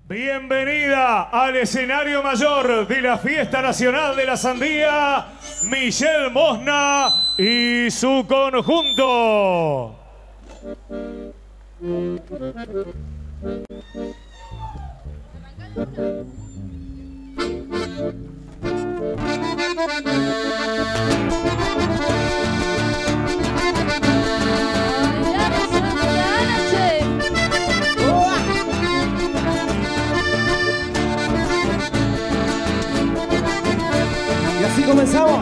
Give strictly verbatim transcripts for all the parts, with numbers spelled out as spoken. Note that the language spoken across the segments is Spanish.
Bienvenida al escenario mayor de la Fiesta Nacional de la Sandía, Michelle Mosna y su conjunto. Y así comenzamos.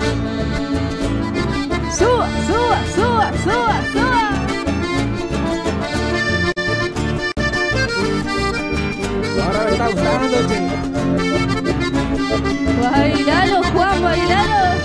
Suba, suba, suba, suba, suba. Ahora me está gustando, che. Bailalo, Juan, bailalo.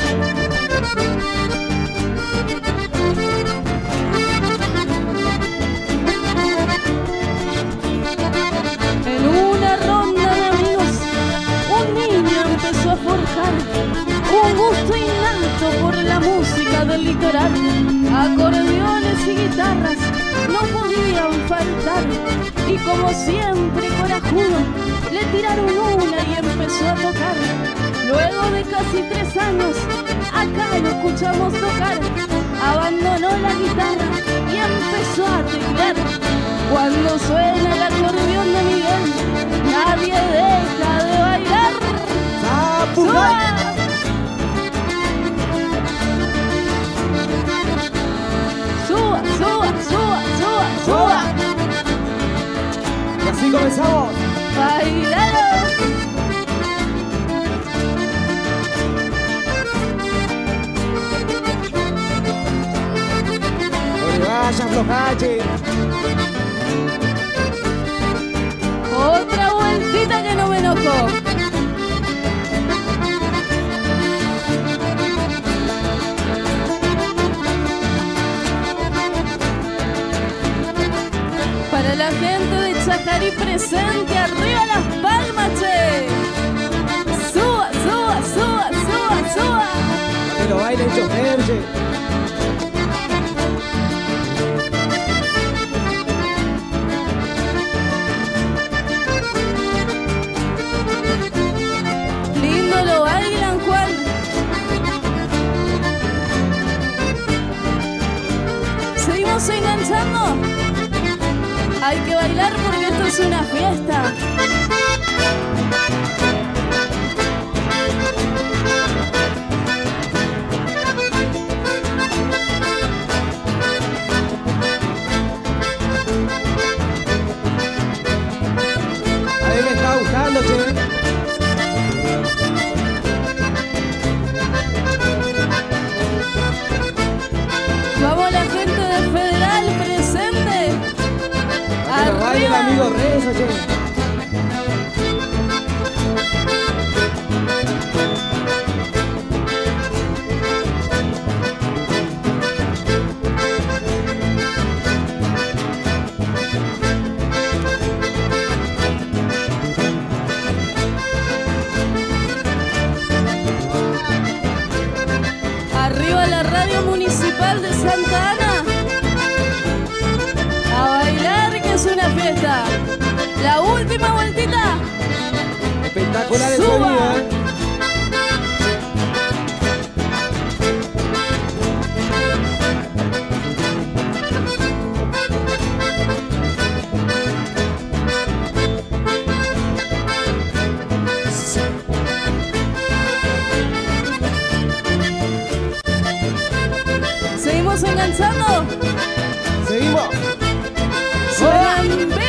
En una ronda de amigos, un niño empezó a forjar un gusto innato por la música del litoral. Acordeones y guitarras no podían faltar, y como siempre corajudo le tiraron una y empezó a tocar. Luego de casi tres años acá lo escuchamos tocar. Abandonó la guitarra y empezó a teclear. Cuando suena el acordeón de Miguel, nadie deja de bailar. ¡Suba! Suba, suba, suba, suba, suba. Y así comenzamos. Bailalo. Oye, vaya, flojache. Otra vueltita que no me enojó. Para la gente de Chajarí presente, arriba las palmas, che. Suba, suba, suba, suba, suba. Que lo baile el chofer, che. Lindo lo bailan, Juan. Seguimos enganchando. Hay que bailar porque esto es una fiesta. A mí me está gustando, che. Vamos la gente de Federal presente. Que lo baile el amigo Rezo, che. Arriba la radio municipal de Santa Ana. A bailar que es una fiesta. La última vueltita. Espectacular el Suba. sonido, eh. Seguimos enganchando. Seguimos. Suena en vivo.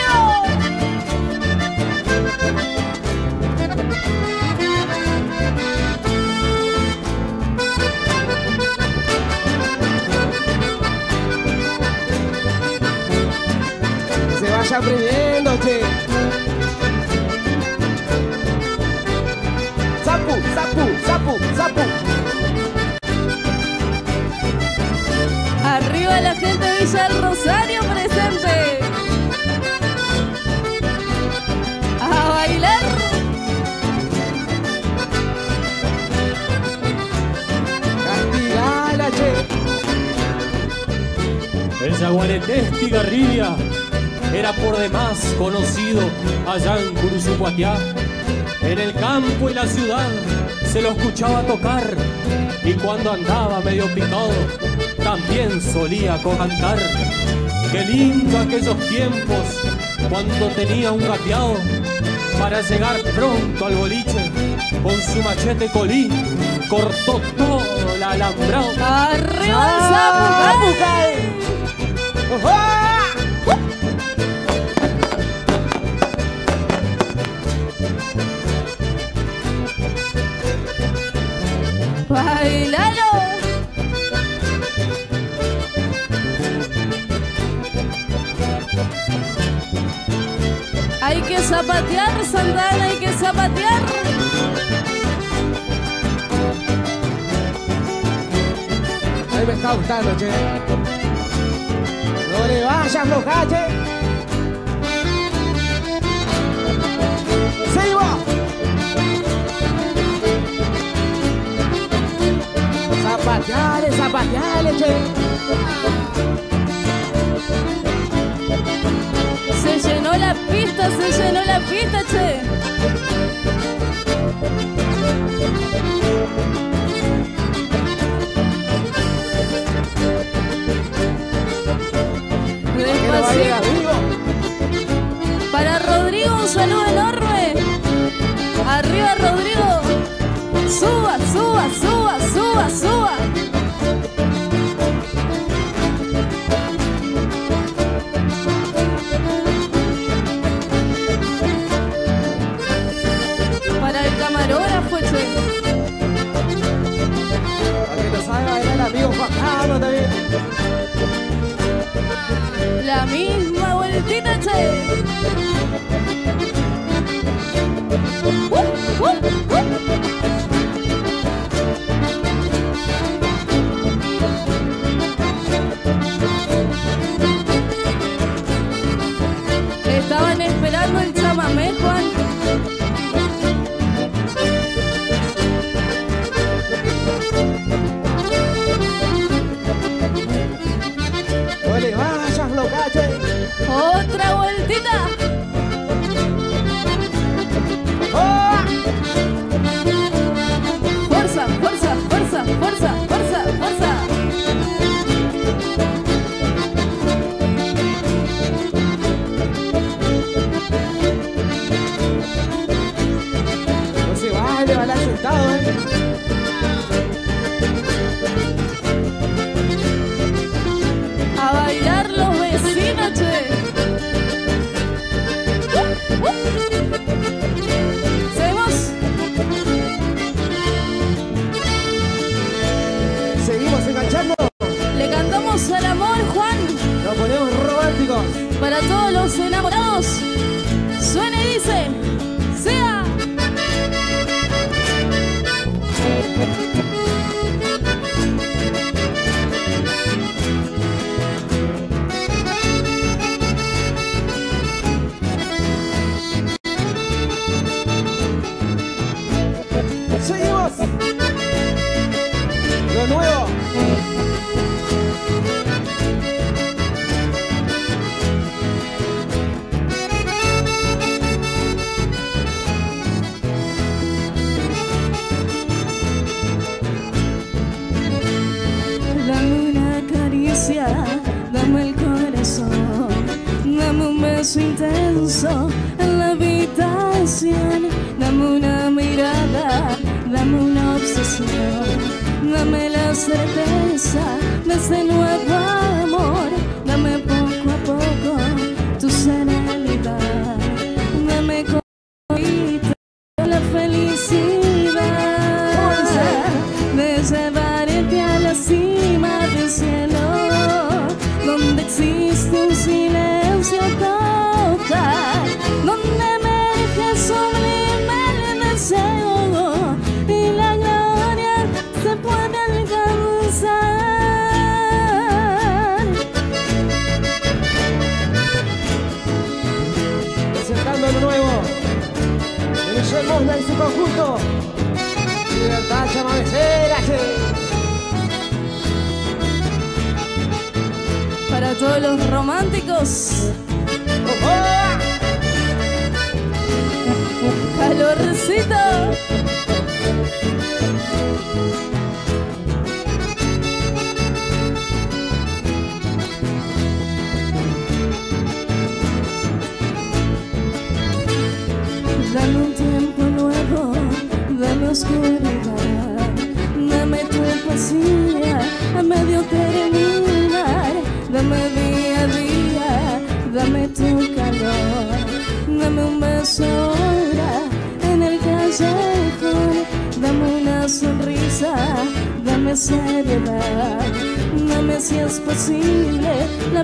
Que se vaya aprendiendo, che. Zapu, zapu, zapu, zapu. Arriba la gente de Villa del Rosario presente. A bailar. Castigala, che. El Zaguareté Estigarribia era por demás conocido allá en Curuzucuatiá. En el campo y la ciudad se lo escuchaba tocar, y cuando andaba medio picado también solía cantar. Qué lindo aquellos tiempos cuando tenía un gateado para llegar pronto al boliche. Con su machete colí cortó todo el alambrado. ¡Arriba el Zapucay! ¡Bailalo! Hay que zapatear, Santana, hay que zapatear. Ahí me está gustando, che. No le vayas, loca, che. ¡Seguimos! Zapateale, zapateale, che. Se llenó la pista, se llenó la pista, che. Despacito. Para Rodrigo, un saludo enorme. Arriba, Rodrigo. Suba, suba, suba, suba, suba. Para el camarógrafo, che. Para que lo salga el amigo Juan Carlos también. La misma vueltita, che. Uh, uh, uh. Estaban esperando el chamamé, Juan. No le vayas, loca, che. Otra vueltita. ¡Oh! Fuerza, fuerza, fuerza, fuerza, fuerza, fuerza. No se vale, vale sentado, eh. A bailar los vecinos, che. Uh, uh. Seguimos. Seguimos enganchando. Le cantamos al amor, Juan. Nos ponemos románticos. Para todos los enamorados. Suena y dice. ¡Sea! Seguimos. Lo nuevo. Dame una caricia, dame el corazón, dame un beso intenso en la habitación, dame una mirada, dame una obsesión, dame la certeza de ese nuevo amor, dame poco a poco tu serenidad, dame con la felicidad de llevarte a la cima del cielo, donde existe un silencio total, donde emerge sublime el deseo y la gloria se puede alcanzar. Presentando lo nuevo de Michel Mosna y su conjunto. Libertad chamamecera, che. Para todos los románticos, Calorcito. Dame un tiempo nuevo, dame oscuridad, dame tu poesía a medio terminar, dame día a día, dame tu calor, dame un beso ahora en el callejón, dame una sonrisa, dame seriedad, dame si es posible la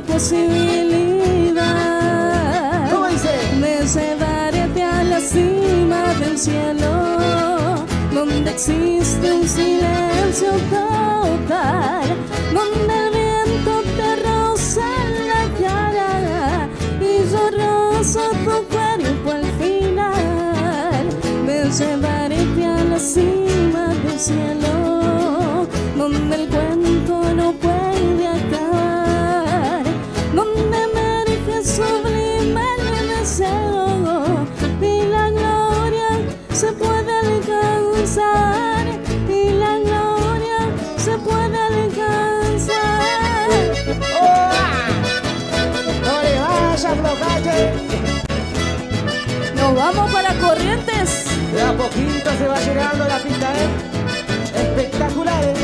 posibilidad. ¿Cómo dice? De llevarte a la cima del cielo, donde existe un silencio total, donde el viento te roza en la cara y yo rozo tu cuerpo al final. De llevarte a la cima del cielo, donde el cuento no puede acabar, donde emerge sublime el deseo y la gloria se puede alcanzar, y la gloria se puede alcanzar. ¡Oh! No le vayas, Flocache. Nos vamos para Corrientes. De a poquito se va llegando la pista, ¿eh? Espectacular, ¿eh?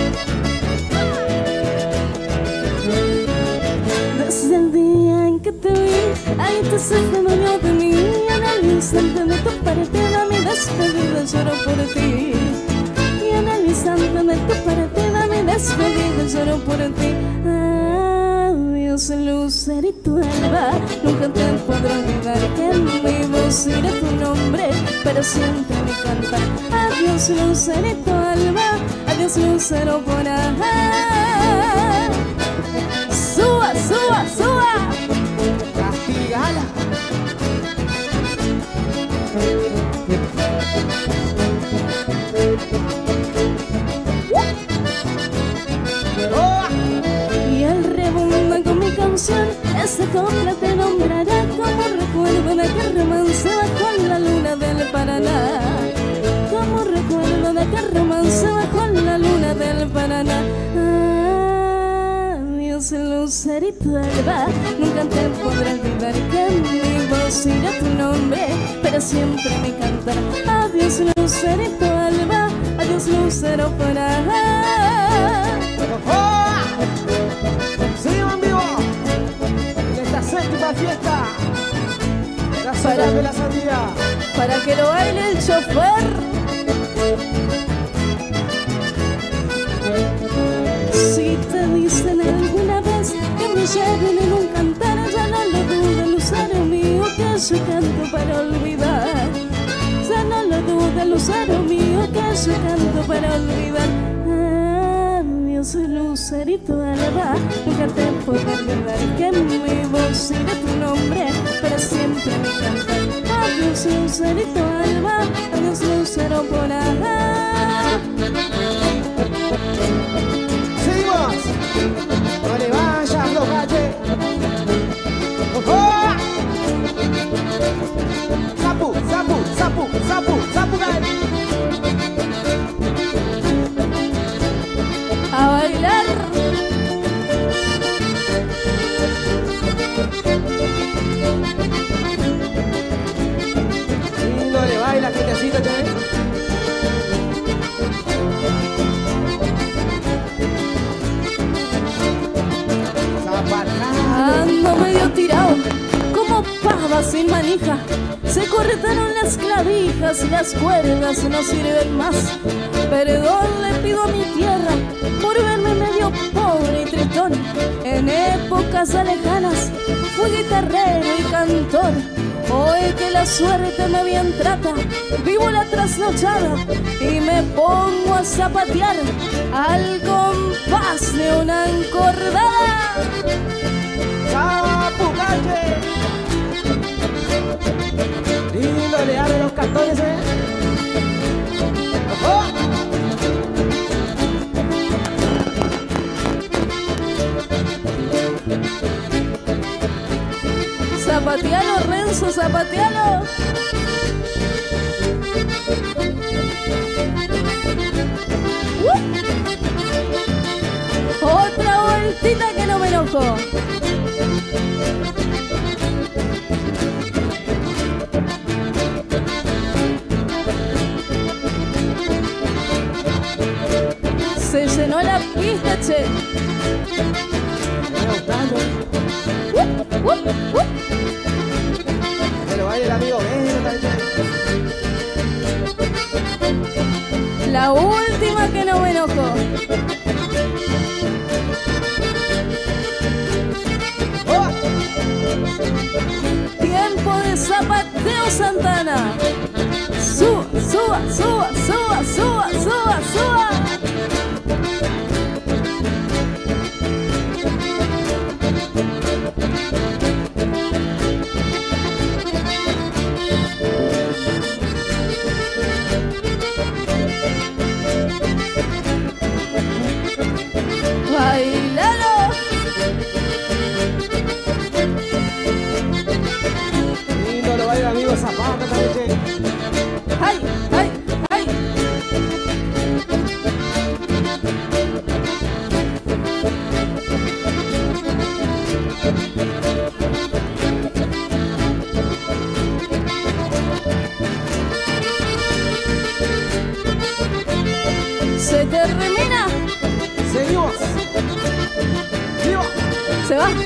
Desde el día en que te vi, ahí te siento dueño de mí. En el instante de tu partida, mi despedida lloro por ti. Y en el instante de tu partida, mi despedida lloro por ti. Adiós, lucerito alba, nunca te podré olvidar que en mi voz irá tu nombre, pero siempre mi cantar. Adiós, lucerito alba, adiós, lucero por allá. Suba, suba, suba. Castigala. ¡Oh! Y el rebunda con mi canción, ese copla te nombrará como recuerdo de aquel romance bajo la luna del Paraná. Como recuerdo de aquel romance bajo la luna del Paraná. Adiós, lucerito alba, nunca te podré olvidar que en mi voz irá tu nombre, pero siempre me cantará. Adiós, lucerito alba, adiós, lucero por allá. ¡Oh! Seguimos en vivo en esta séptima fiesta. La ciudad de la sandía. Para que lo baile el chofer. Si te dicen alguna vez que me lleven en un cantar, ya no lo dudes, lucero mío, que yo canto para olvidar. Ya no lo dudes, lucero mío, que yo canto para olvidar. Adiós, lucerito alba, nunca te podré olvidar que en mi voz irá tu nombre, pero siempre me cantar. Adiós, lucerito alba, adiós, lucero por allá. Seguimos. No le vayas, Flocache. ¡Oh! Sapu, sapu, sapu, sapu, sapu, cae. A bailar. Y no le baila, quietecito, che. Ando medio tirado, como pava sin manija. Se cortaron las clavijas y las cuerdas no sirven más. Perdón le pido a mi tierra por verme medio pobre y tristón. En épocas lejanas fui guitarrero y cantor. Hoy que la suerte me bien trata, vivo la trasnochada y me pongo a zapatear al compás de una encordada. ¡Sapu, cache! Lindo le abre los cantores, eh. ¡Oh! Zapatealo, Renzo, zapatealo. Uh. Otra vueltita que no me enojo. Se llenó la pista, che. Uh, uh, uh. Pero baile el amigo, La última que no me enojo. ¡Oh! Tiempo de zapateo, Santana. Suba, suba, suba, suba, suba, suba, suba. Bailalo. Lindo lo baila el amigo Zapata también. ¡Ay, ay, ay! Se termina. Seguimos. ¡Viva! Se va.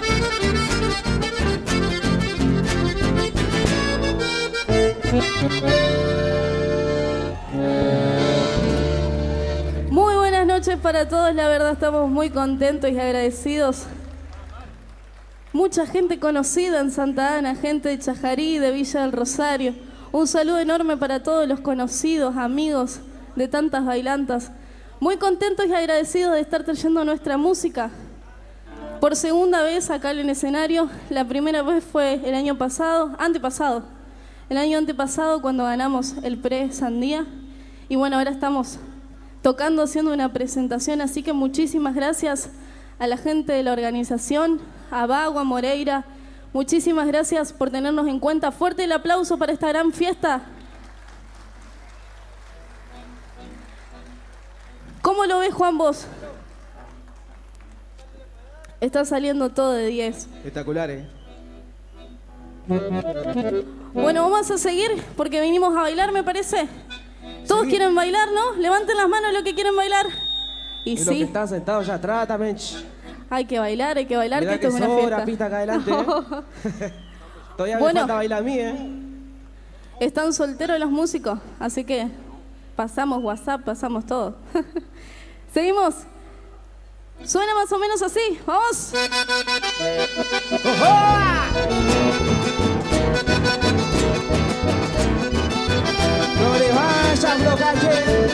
Muy buenas noches para todos, la verdad estamos muy contentos y agradecidos. Mucha gente conocida en Santa Ana, gente de Chajarí, de Villa del Rosario. Un saludo enorme para todos los conocidos, amigos de tantas bailantas. Muy contentos y agradecidos de estar trayendo nuestra música. Por segunda vez acá en el escenario, la primera vez fue el año pasado, antepasado. El año antepasado cuando ganamos el pre-Sandía. Y bueno, ahora estamos tocando, haciendo una presentación, así que muchísimas gracias a la gente de la organización, a Vago, a Moreira. Muchísimas gracias por tenernos en cuenta. Fuerte el aplauso para esta gran fiesta. ¿Cómo lo ves, Juan, vos? Está saliendo todo de diez. Espectacular, ¿eh? Bueno, vamos a seguir porque vinimos a bailar, me parece. Todos Sí. quieren bailar, ¿no? Levanten las manos los que quieren bailar. Y Y los sí, que están sentados allá atrás también. hay que bailar, hay que bailar, Mirá que esto que es una sobra fiesta. pista acá adelante, ¿eh? Todavía Bueno. me falta bailar a mí, ¿eh? Están solteros los músicos, así que pasamos WhatsApp, pasamos todo. Seguimos. Suena más o menos así. ¡Vamos! No le vayas, no calle.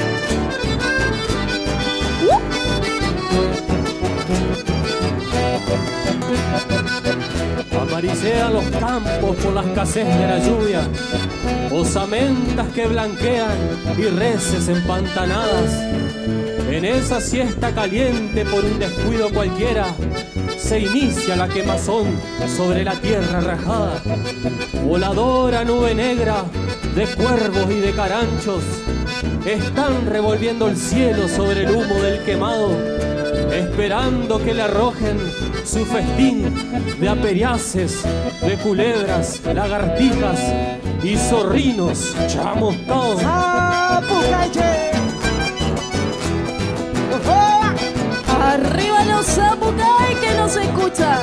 Amaricean los campos por la escasez de la lluvia, osamentas que blanquean y reses empantanadas. En esa siesta caliente por un descuido cualquiera, se inicia la quemazón sobre la tierra rajada. Voladora nube negra de cuervos y de caranchos están revolviendo el cielo sobre el humo del quemado, esperando que le arrojen su festín de aperiaces, de culebras, lagartijas y zorrinos chamuscados. ¡Zapucache! ¡Arriba los Zapucay que no se escucha!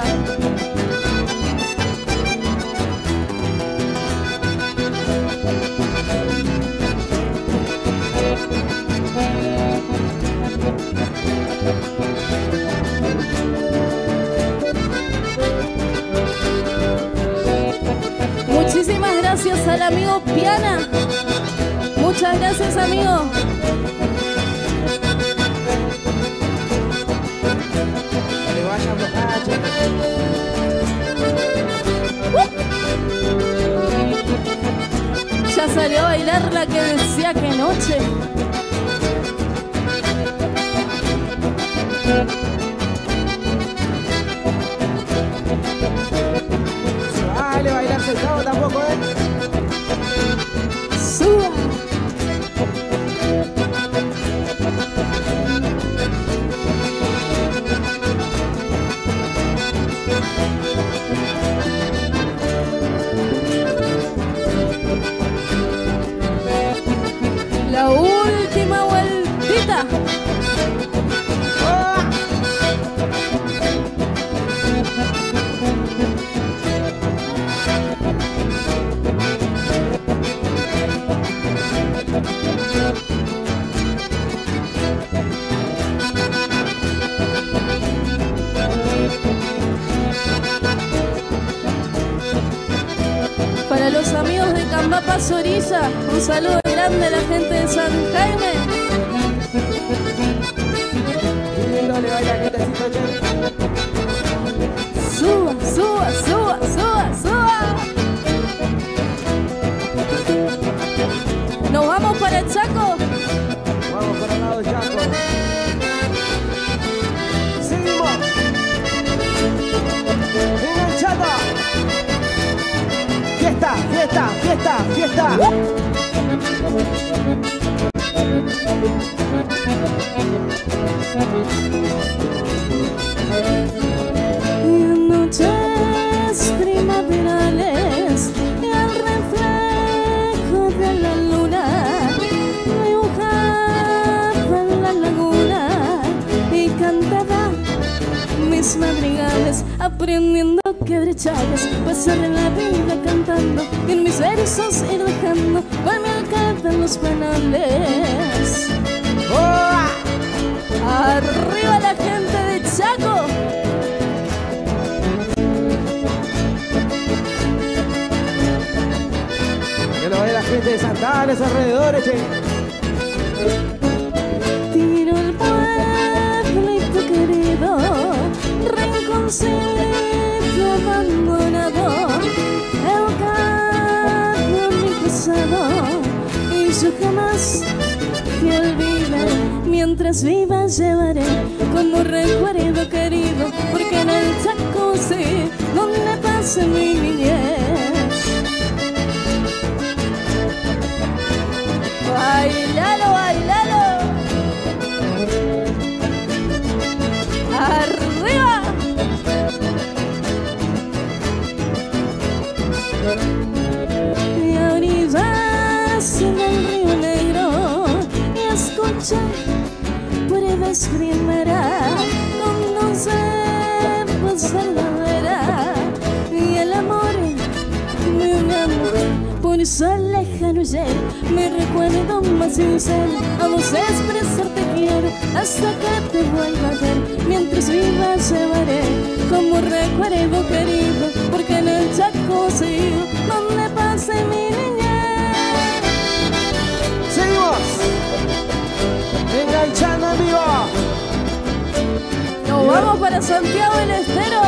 Muchísimas gracias al amigo Piana. Muchas gracias, amigo. No le vayas, no calle. Ya salió a bailar la que decía que noche. aceitado tampoco, ¿eh? Suba. La última vueltita. ¡Ah! Para los amigos de Cambapa Soriza, un saludo grande a la gente de San Jaime. Lindo le baila quietecito, che. Suba, suba, suba, suba, suba. Nos vamos para el Chaco. Vamos para el lado del Chaco. Seguimos. Enganchada. Fiesta, fiesta, fiesta, fiesta. En noches primaverales, el reflejo de la luna dibujaba en la laguna y cantaba mis madrigales, aprendiendo que brechajes, pasar en la vida cantando y en mis versos ir dejando con mi alcalde en los panales. ¡Oh! Arriba la gente de Chaco. Que lo ve la gente de Santa Ana, esos alrededores, che. Tiro el pueblito querido, rinconcito abandonado, el carro en mi pasado, y yo jamás te olvidaré. Mientras viva llevaré como recuerdo querido, porque en el Chaco sí, donde pase mi niñez. Bailalo, bailalo. Arriba. Y a orillas en el Río Negro y escuché por vez primera conocemos a la vera y el amor de una mujer. Por eso lejano ayer me recuerdo más sincero, a vos expresarte quiero hasta que te vuelva a ver. Mientras viva llevaré como recuerdo querido, porque en el Chaco sigo donde pase mi niñez. Seguimos. Enganchando en vivo. Nos vamos para Santiago del Estero.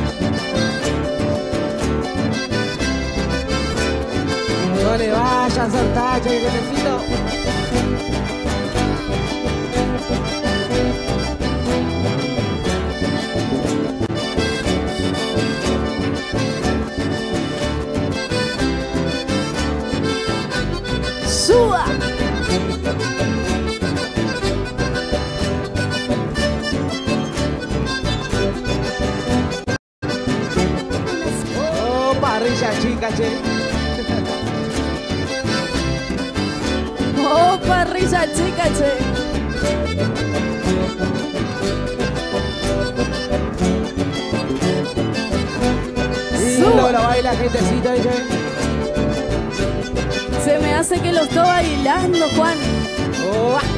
No le vayas al tacho, que necesito. ¡Suba! Oh, parrilla chica, che. ¡Oh, parrilla chica, che! Lindo lo baila gentecita, che. Se me hace que lo estoy bailando, Juan. Oh, ah.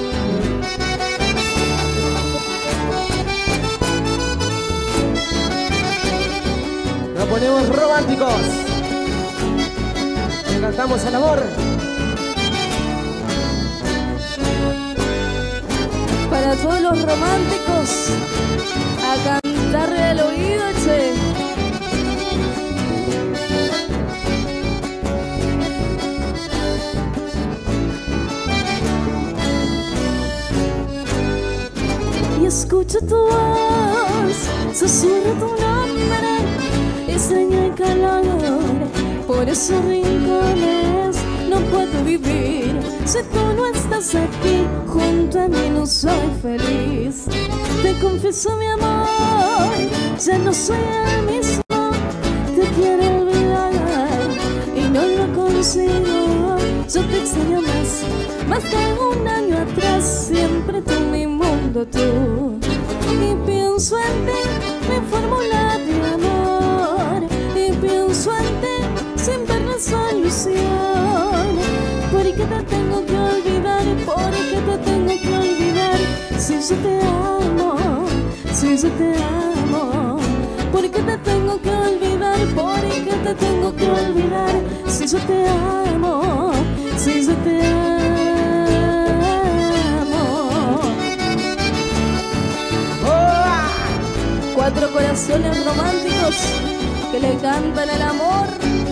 Nos ponemos románticos. Le cantamos al amor. Para todos los románticos, a cantarle al oído, che. Y escucho tu voz, susurro tu nombre, y sueño el calor esos rincones no puedo vivir. Si tú no estás aquí, junto a mí no soy feliz. Te confieso mi amor, ya no soy el mismo. Te quiero olvidar y no lo consigo. Yo te extraño más, más que un año atrás. Siempre tú, mi mundo, tú. Y pienso en ti, mi fórmula de amor. Y pienso en ti, sin ver la solución. ¿Por qué te tengo que olvidar? ¿Por qué te tengo que olvidar? Si yo te amo, si yo te amo. ¿Por qué te tengo que olvidar? ¿Por qué te tengo que olvidar? Si yo te amo, si yo te amo. Cuatro corazones románticos que le cantan el amor.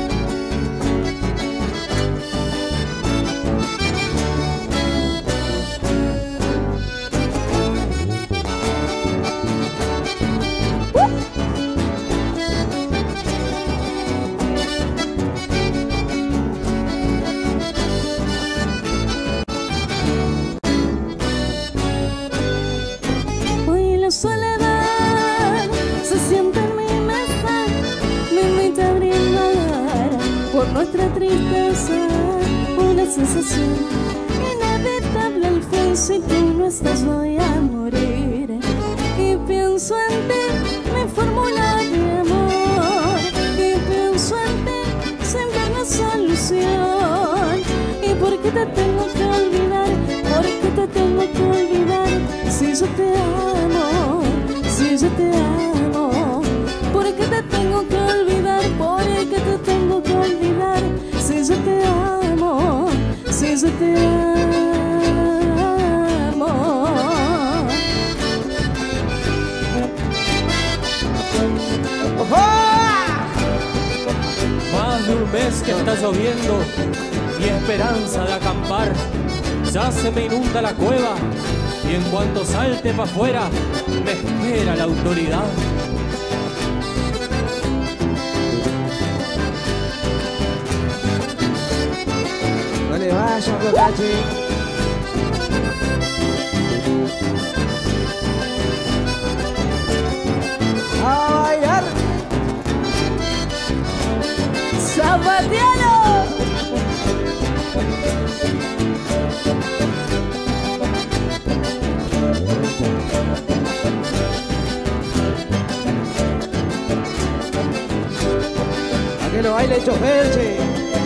Hoy la soledad se siente en mi mesa, me invita a brindar por nuestra tristeza, una sensación inevitable al fin. Si tú no estás voy a morir. Y pienso en ti, mi fórmula de amor. Y pienso en ti, sin ver la solución. ¿Y por qué te tengo que olvidar? ¿Por qué te tengo que olvidar? Si yo te amo, si yo te amo. ¿Por qué te tengo que olvidar? ¿Por qué te tengo que olvidar? Si yo te amo, si yo te amo. Más de un mes que está lloviendo y esperanza de acampar. Ya se me inunda la cueva y en cuanto salte para afuera me espera la autoridad. No le vayas, Rocache. A bailar. ¡Zapatiano! A que lo baile el chofer, che.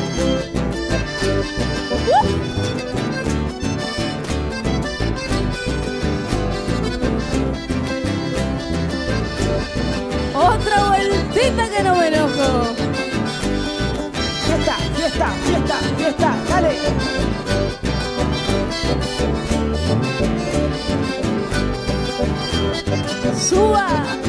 Otra vueltita que no me enojo. Fiesta, fiesta, fiesta, fiesta, dale. Suba.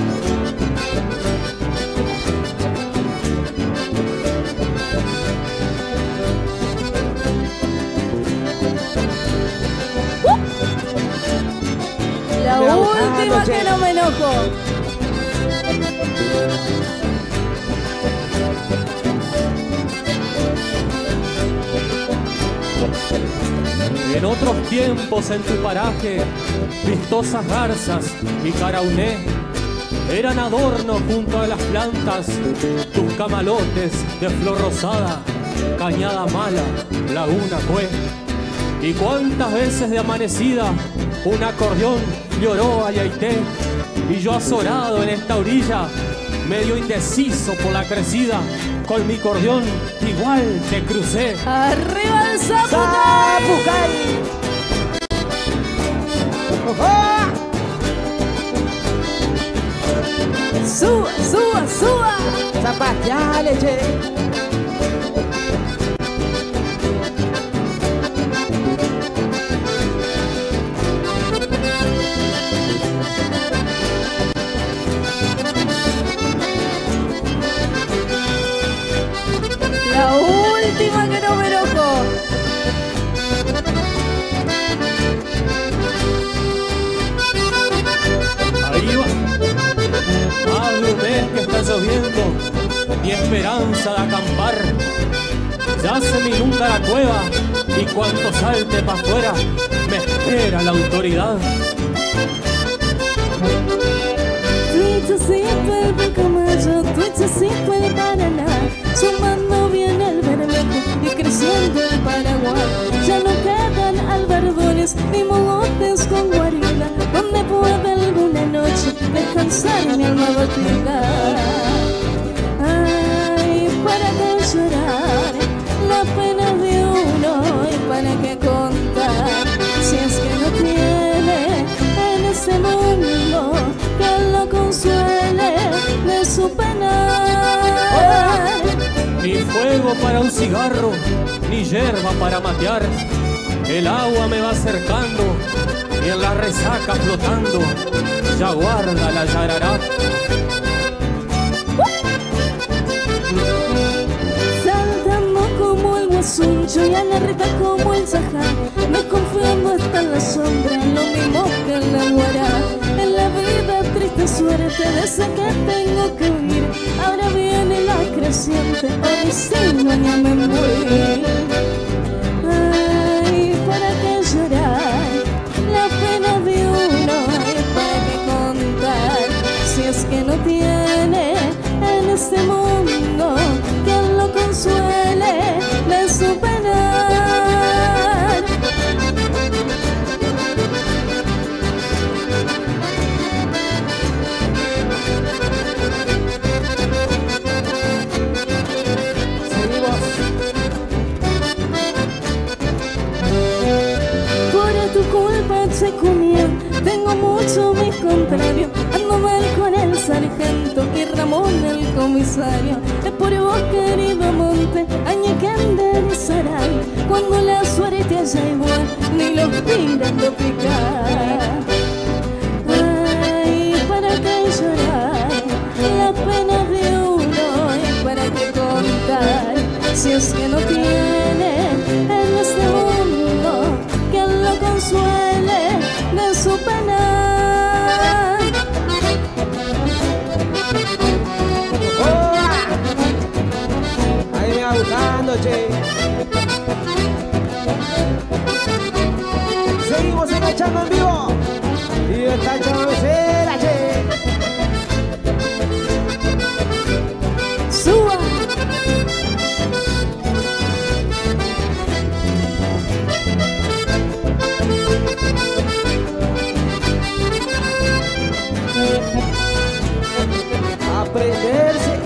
La Me va última gustando, que che. no me enojo. En otros tiempos en tu paraje, vistosas garzas y carauné eran adorno junto a las plantas, tus camalotes de flor rosada, cañada mala, laguna cue. Y cuántas veces de amanecida un acordeón lloró a Yaité, y yo azorado en esta orilla, medio indeciso por la crecida, con mi acordeón igual te crucé. Arriba el Zapucay. Zapucay. ¡Oh! Suba, suba, suba. Zapatiale, che. La última que no me enojo. Ahí va. Más de un mes que está lloviendo ni esperanza de acampar. Ya se me inunda la cueva y cuanto salte pa' afuera me espera la autoridad. Tuitacito el Pilcomayo, Tuitacito el Paraná, sumando bien el Bermejo y creciendo el Paraguay. Ya no quedan albardones ni mogotes con guarida, donde pueda alguna noche descansar mi alma batida. Ay, ¿para qué llorar la pena de uno y para qué contar si es que no tiene en ese mundo que lo consuele de su pena? Ni fuego para un cigarro, ni hierba para matear. El agua me va acercando y en la resaca flotando ya guarda la yarará. Saltando como el guasuncho y alerta como el sajá, me confiando hasta en la sombra, lo mismo que en la guará. En la vida triste suerte desde que tengo que vivir, ahora viene la creciente, hoy sin mañana me morir. Ay, ¿para qué llorar la pena de uno y para qué contar si es que no tiene en este mundo quien lo consuele de su penar? Se comía, tengo mucho mis contrarios, ando mal con el sargento y Ramón el comisario. Es por vos, querido monte, añequén de Saray, cuando la suerte haya igual, ni los tirando picar. Ay, ¿para qué llorar la pena de uno y para qué contar si es que no tiene en este mundo quien lo consuele de su pena? ¡Oh! Ahí me va gustando, che. Seguimos enganchando en vivo. Y esta chavecera, che. ¡Suba! Aprenderse.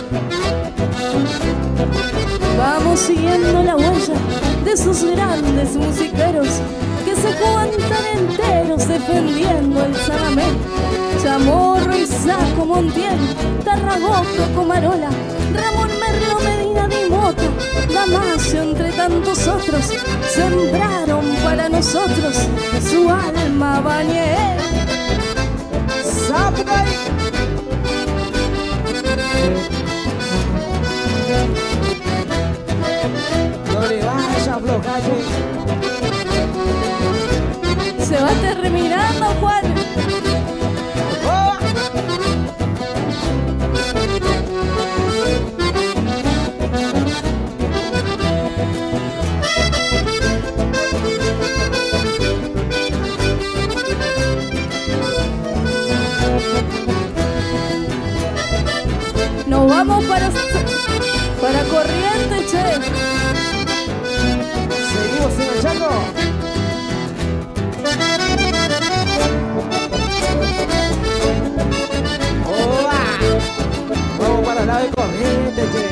Vamos siguiendo la huella de esos grandes musiqueros que se cuentan enteros defendiendo el Salamé. Chamorro, Isaco, Montiel, Tarragotto, Comarola, Ramón Merlo, Medina de Moto, Damasio, entre tantos otros, sembraron para nosotros su alma bañé. ¡Zapday! No le vayas a aflojar, che. Se va terminando, Juan. ¡Oh! Nos vamos para, para Corrientes, che. Seguimos enganchando. ¡Oh! Vamos para el lado de Corrientes, che.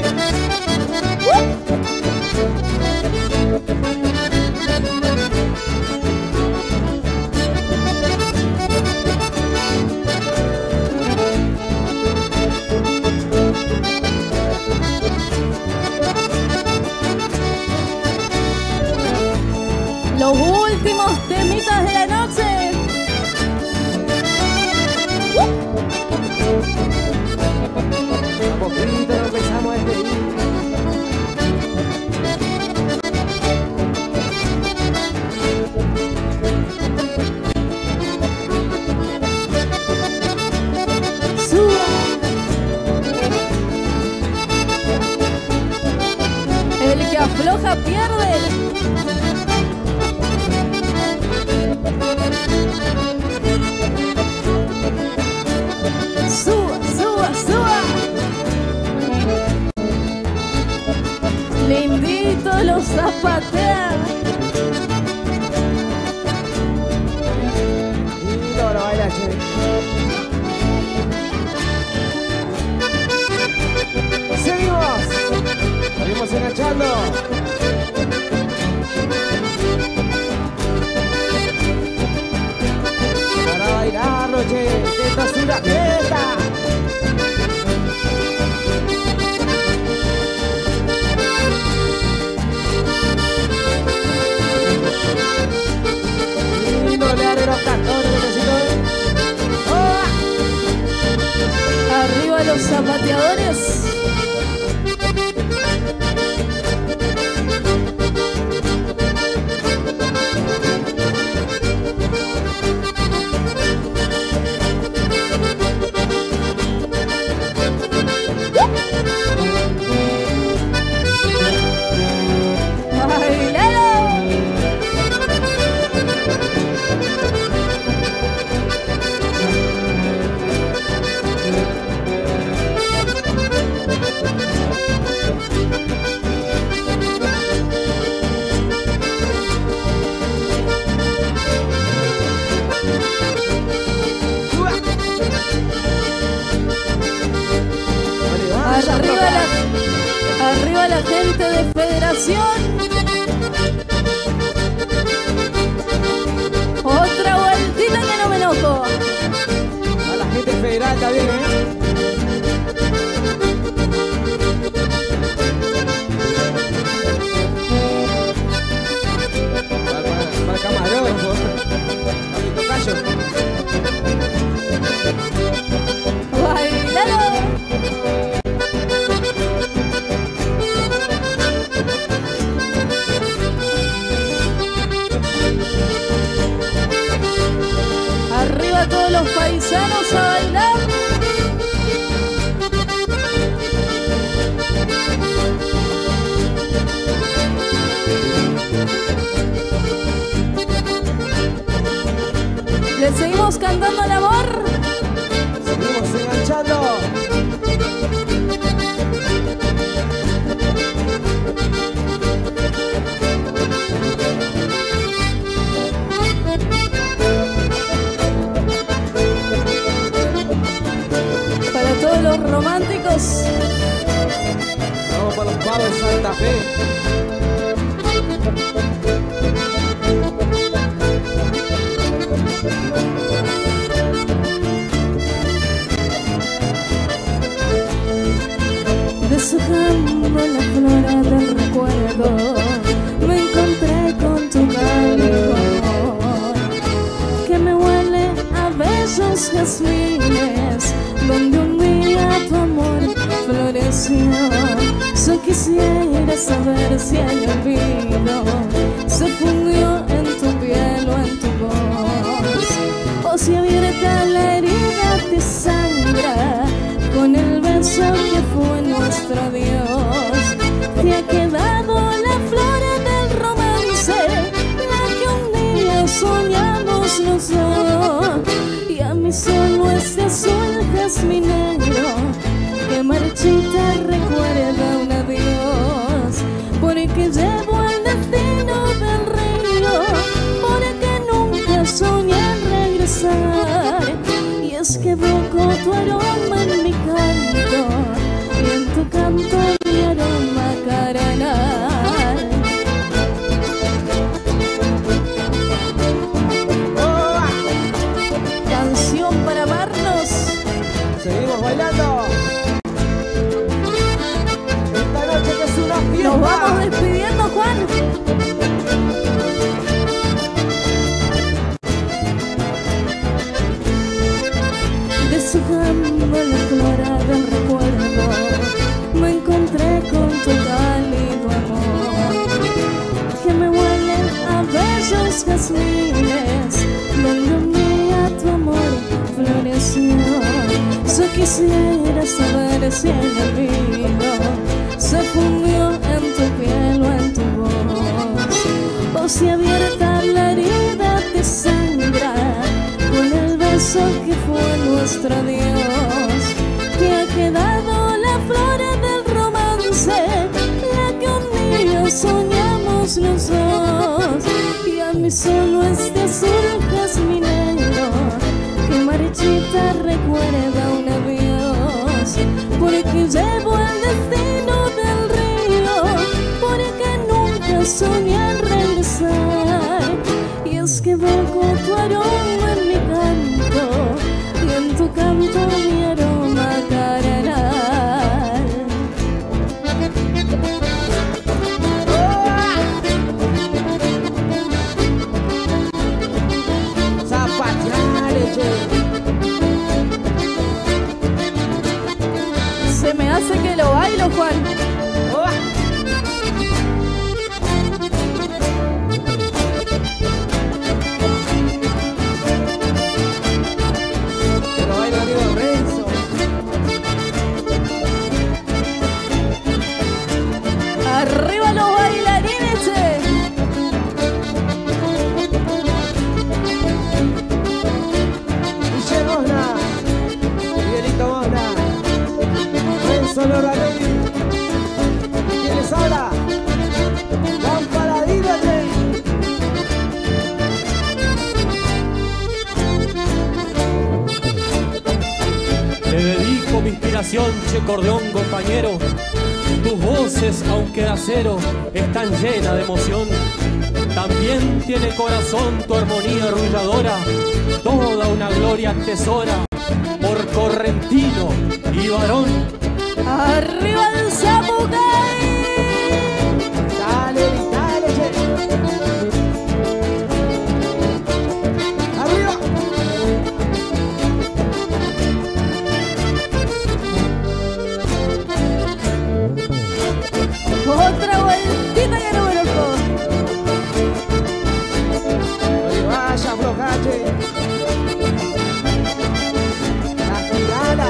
Los últimos temitas de la noche. A poquito no empezamos a despedir. Suba. afloja, pierde. Suba, suba, suba. Le invito a los zapatear. Y no, no baila, che. Seguimos. Seguimos enganchando. Para bailar, noche. Esta es una fiesta. Y no le haré los cantones, necesito. ¡Oh! Arriba los zapateadores. Arriba la, arriba la gente de Federación. Otra vueltita que no me enojo. A la gente federal también, ¿eh? Para, para el camarógrafo. A mi tocayo. Bailalo. Arriba todos los paisanos a bailar. Le seguimos cantando el amor. Seguimos enganchando. Para todos los románticos. Vamos para los pavos de Santa Fe. Deshojando la flora del recuerdo, me encontré con tu cálido amor, que me huele a besos jazmines, donde un día tu amor floreció. Yo quisiera saber si el olvido se fundió en tu piel o en tu voz, o si abierta la herida te sangra con el beso que fue nuestro adiós. Te ha quedado la flor del romance, la que un día soñamos los dos. Y a mí solo este azul jazminero que marchita recuerda un adiós. Porque llevo el destino del río, porque nunca soñé en regresar. Y es que evoco tu aroma en mi canto, y en tu canto mi aroma caranal. ¡Oh! Canción para amarnos. Seguimos bailando. Esta noche que es una fiesta. Nos vamos despidiendo, Juan. Deshojando la flora del recuerdo, me encontré con tu cálido amor, que me huele a bellos jazmines, donde un día tu amor floreció. Yo quisiera saber si el olvido se fundió en tu piel o en tu se abierta la herida te sangra con el beso que fue nuestro Dios. Te ha quedado la flor del romance, la que un día soñamos los dos. Y a mí solo este azul jazminero que marchita recuerda un adiós. Porque llevo el destino del río, porque nunca soñé en regresar. Y es que vengo tu aroma en mi canto, y en tu canto mi aroma carará. Se me hace que lo bailo, Juan. Arriba los bailarines, che. Michel Mosna, Miguelito Mosna, Renzo Loralini. ¿Y quién les habla? Juan Paladino, che. Te dedico mi inspiración, Che Corleón, compañero. Tus voces, aunque de acero, están llenas de emoción. También tiene corazón tu armonía arrulladora, toda una gloria atesora por correntino y varón. Arriba el Zapucay. Dale, dale, che. Arriba. Otra vueltita que no me loco. No le vaya a aflojar, che. La girada.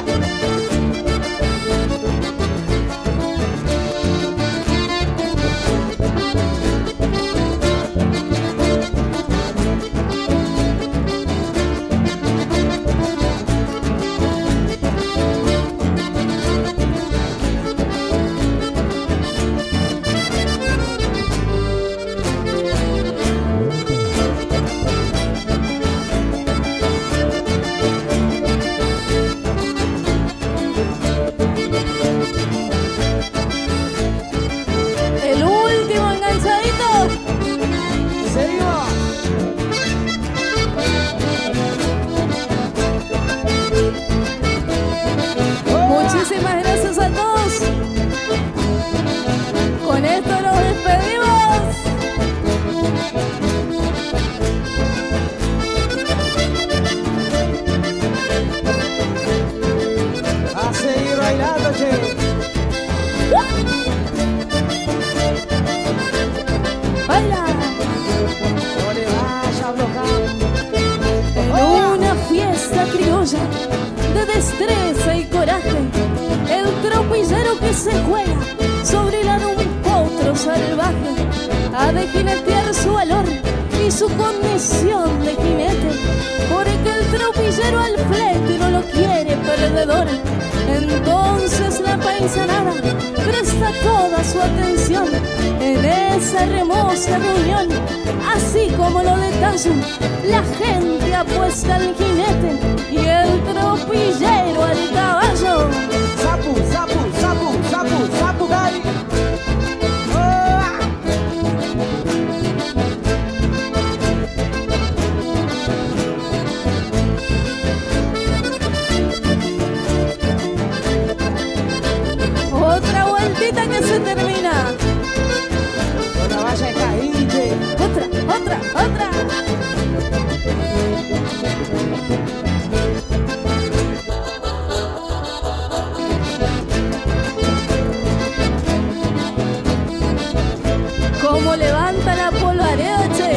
El último enganchadito. Seguimos. Muchísimas gracias a todos. Con esto nos despedimos. A seguir bailando, che. ¡Baila! No le vaya a aflojar. En una fiesta criolla de destreza y coraje, el tropillero que se juega sobre el lado un potro salvaje ha de jinetear su valor y su condición de jinete, porque el tropillero al flete no lo quiere perdedor. Entonces la paisanada presta toda su atención en esa hermosa reunión, así como lo detallo. La gente apuesta al jinete y el tropillero al caballo. Sapu, sapu, sapu, sapu, sapu, gai. Otra vueltita que se termina. No la vaya a caer, che. Otra, otra, otra. Como levanta la polvareda, che.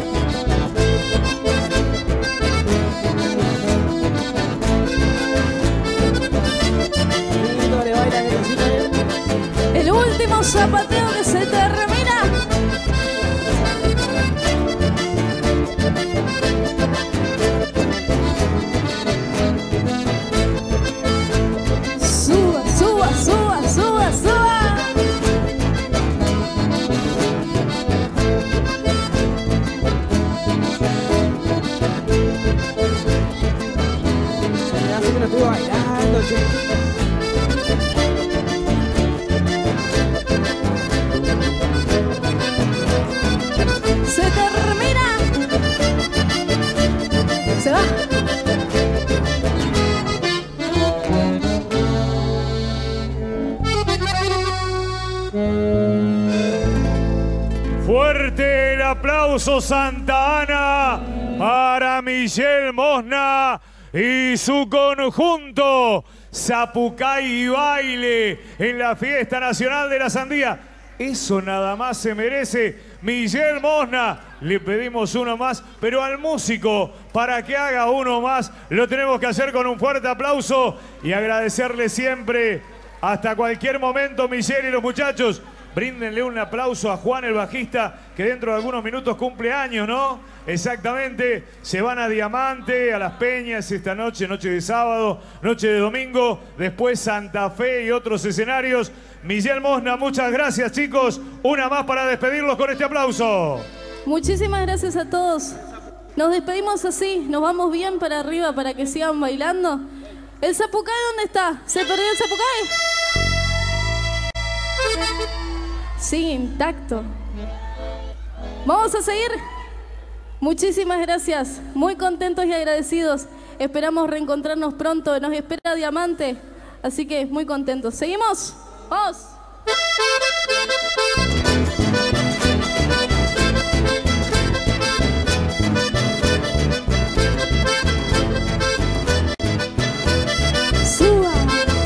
Lindo, le baila de cosita. El último zapateo que se termina. che. Se termina. Se va. Fuerte el aplauso, Santa Ana, para Michel Mosna y su conjunto Zapucay y Baile en la Fiesta Nacional de la Sandía. Eso nada más se merece Michel Mosna. Le pedimos uno más, pero al músico, para que haga uno más, lo tenemos que hacer con un fuerte aplauso y agradecerle siempre, hasta cualquier momento, Michel y los muchachos. Bríndenle un aplauso a Juan, el bajista, que dentro de algunos minutos cumple años, ¿no? Exactamente. Se van a Diamante, a Las Peñas esta noche, noche de sábado, noche de domingo. Después Santa Fe y otros escenarios. Michel Mosna, muchas gracias, chicos. Una más para despedirlos con este aplauso. Muchísimas gracias a todos. Nos despedimos así, nos vamos bien para arriba para que sigan bailando. ¿El Zapucay dónde está? ¿Se perdió el Zapucay? Sigue intacto. Vamos a seguir. Muchísimas gracias. Muy contentos y agradecidos. Esperamos reencontrarnos pronto. Nos espera Diamante. Así que muy contentos. ¿Seguimos? ¡Vamos! ¡Suba!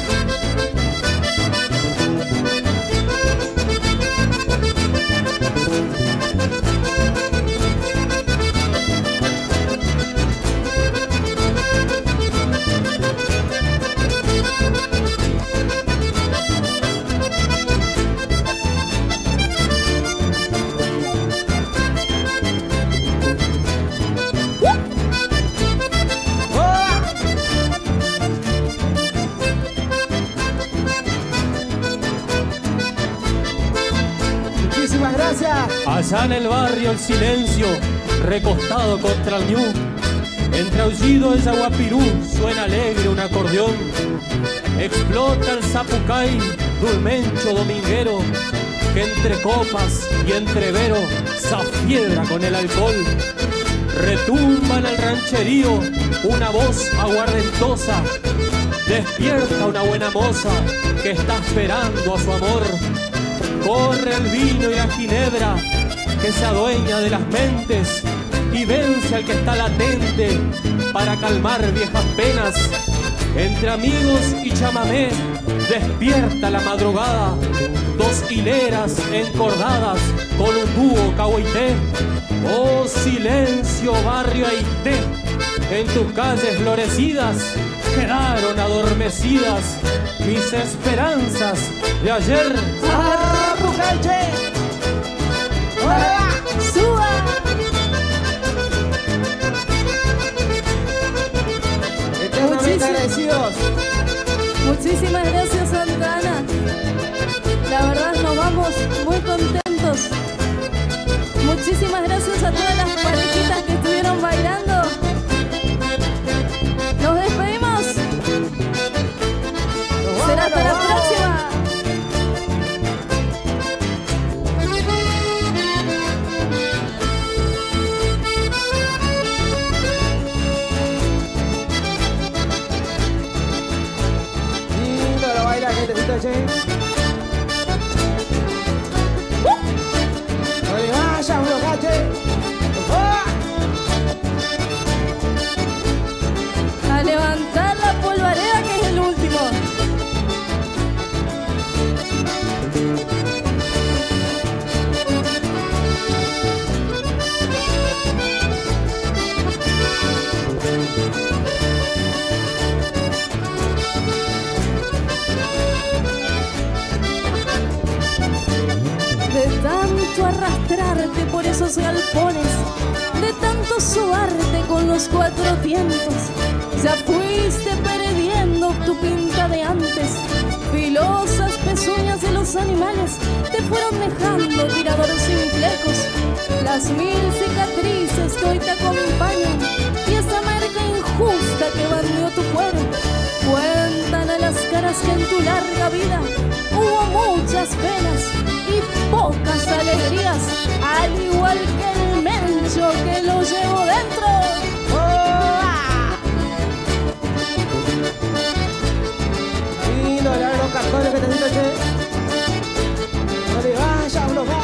Muchísimas gracias. Allá en el barrio el silencio, recostado contra el ñu. Entre aullido de Yaguapirú suena alegre un acordeón. Explota el Zapucay, dulmencho dominguero, que entre copas y entre vero se afiebra con el alcohol. Retumba en el rancherío una voz aguardentosa. Despierta una buena moza que está esperando a su amor. Corre el vino y la ginebra que se adueña de las mentes y vence al que está latente para calmar viejas penas. Entre amigos y chamamé despierta la madrugada, dos hileras encordadas con un dúo cahuité. Oh silencio, barrio Aité, en tus calles florecidas quedaron adormecidas mis esperanzas de ayer. ¡Zapucay, che! ¡Hola! ¡Suba! Eternamente agradecidos. Muchísimas gracias, Santa Ana. La verdad nos vamos muy contentos. Muchísimas gracias a todas las parejitas que estuvieron bailando. Nos despedimos. Será hasta la próxima. Lindo lo baila, gentecita, che. No le vayas, bro, che. A levantar la polvareda que es el último. De tanto arrastrarte por esos galpones, de tanto sobarte con los cuatro tientos, ya fuiste perdiendo tu pinta de antes. Filosas pezuñas de los animales te fueron dejando tiradores sin flecos. Las mil cicatrices que hoy te acompañan y esa marca injusta que bandió tu cuerpo Cuentan a las caras que en tu larga vida hubo muchas penas y pocas alegrías, al igual que el mencho que lo llevo dentro. ¡Oh! Lindo bailar los cartones que te siento, che. No te vayas, bloja.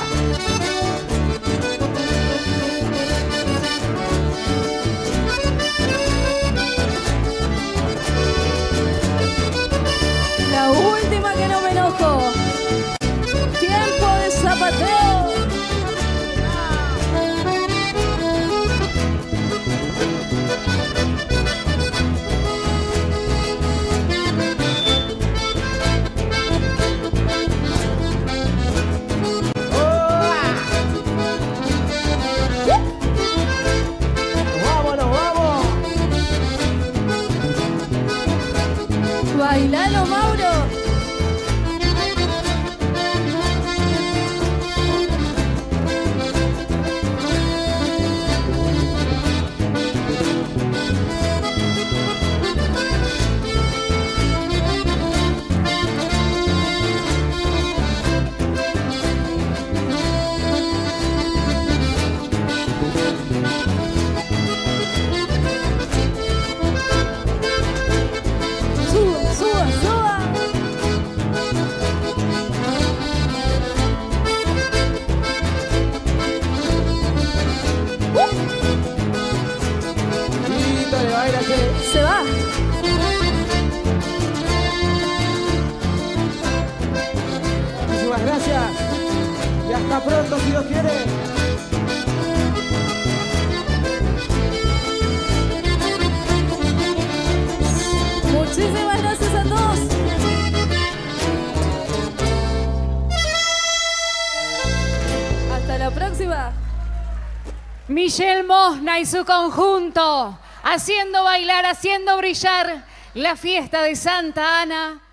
La última que no me enojo. Tiempo de zapateo. Bailalo, Mauro. Se va. Muchísimas gracias. Y hasta pronto, si Dios quiere. Muchísimas gracias a todos. Hasta la próxima. Michelle Mosna y su conjunto, haciendo bailar, haciendo brillar la fiesta de Santa Ana.